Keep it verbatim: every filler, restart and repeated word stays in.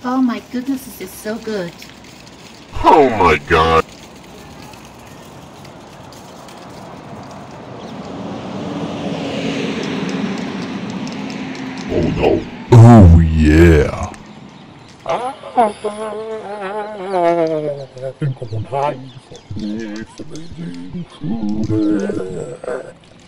Oh my goodness, this is so good. Oh my god. Oh no. Oh yeah. Ah, en como un high for amazing food.